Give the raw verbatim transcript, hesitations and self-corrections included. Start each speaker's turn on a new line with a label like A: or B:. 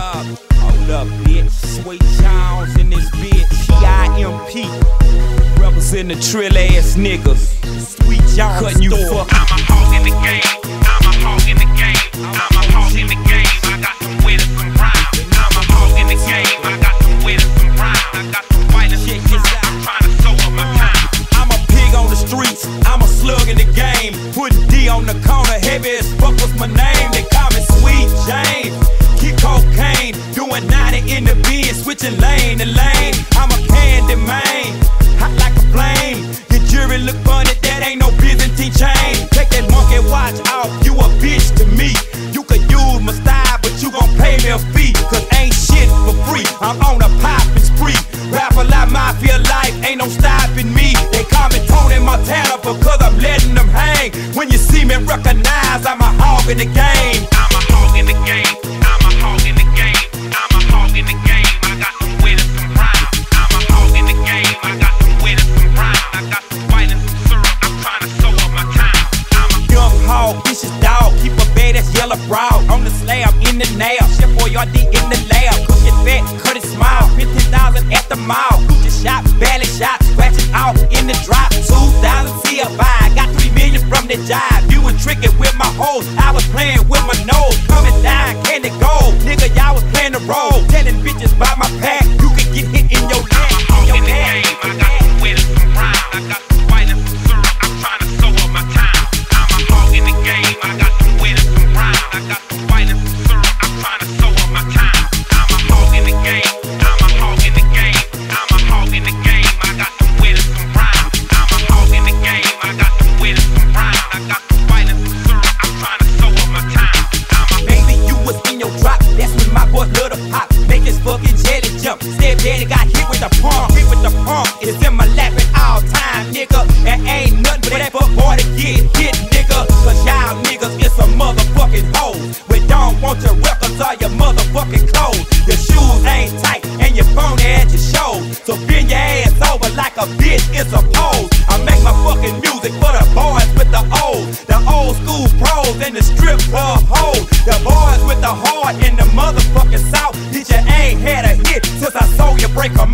A: up, hold up, bitch. Sweet Jones in this bitch. G I M P. Representing the trill ass niggas. Sweet Jones cutting you fuck.
B: I'm a hog in the game. I'm a hog in the game. I'm a hog in the game. I got some wit and some rhyme. I'm a hog in the game. I got some wit and some rhyme. I got some white and some rhyme. I'm trying to sow up my time.
A: I'm a pig on the streets. I'm a slug in the game. Putting D on the corner. Heavy as fuck was my name. They call me Sweet James. Kick cocaine. Doing ninety in the bin. Switching lane to lane. I'm a candy man. Hot like a flame. Your jury look funny. That ain't no Byzantine chain. Take that monkey watch off. You a bitch to me. You could use my style, but you gon' pay me a fee. Cause ain't shit for free. I'm on a poppin' spree. Rap a lot, mafia life. Ain't no stopping me. They call me Tony Montana because I'm letting them hang. When you see me recognize, I'm a hog in the game.
B: I'm a hog in the game. I'm a hog in the game. I'm a hog in the game. I got some wit and some rhyme. I'm a hog in the game. I got some wit and some rhyme. I got some white and some syrup. I'm trying to sow up my time. I'm a
A: young hog, vicious dog. Keep a bad ass yellow brown. On the slab, in the nail. Chef Boyardee in the lab. Cook it fat, cut it small. fifteen thousand at the mall. Coochie shot, belly shot. Scratch it out in the drop. two thousand C F I. Got three million from the jive. You was tricking with my hoes. I was playing with my nose. Coming down, candy gold. Nigga, y'all was playing the role. Telling bitches about my pack. You can get hit in your leg.
B: hog in the game. I got some wit and some rhyme. I got some white and some syrup. I'm trying to sow up my time. I'm a hog in the game. I got some wit and some rhyme. I got some white and some syrup. I'm trying to sow up my time. I'm a hog in the game. I'm a hog in the game. I'm a hog in the game. I got some wit and some rhyme. I'm a hog in the game. I got some wit and some rhyme. I got some white and some syrup. I'm trying to sow up my time. I'm a
A: Baby, you was in your drop. That's when my boy love to pop. Make his fucking jelly jump. Step daddy got hit with the pump. Hit with the pump. It's in my lap at all time, nigga. And ain't nothing but that fuck boy to get hit, nigga. Cause y'all niggas is some motherfucking hoes. We don't want your records or your motherfucking clothes. Your shoes ain't tight and your phone at your shows. So bend your ass over like a bitch is a pose. I make my fucking music for the boys with the old. The old school pros and the strip club hoes. The boys with the heart and the motherfucking south. Bitch, you ain't had a hit since I saw you break 'em